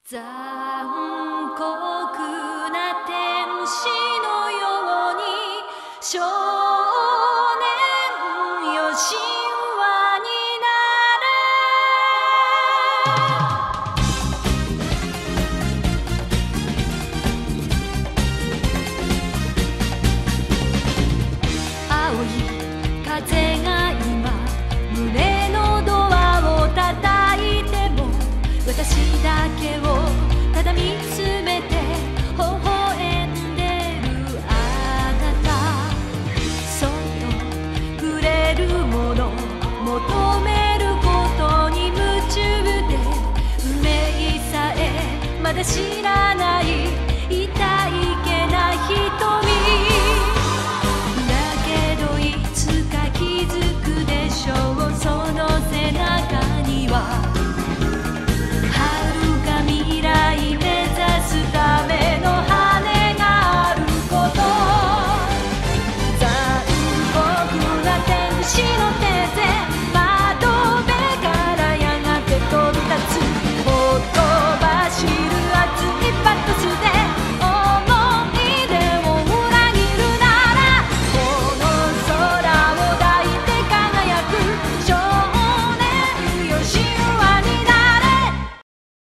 残酷な天使のように少年よ神話になれ青い風が今胸のドアを叩いても私だけをただ見つめて微笑んでるあなたそっとくれるもの求めることに夢中で運命さえまだ知らない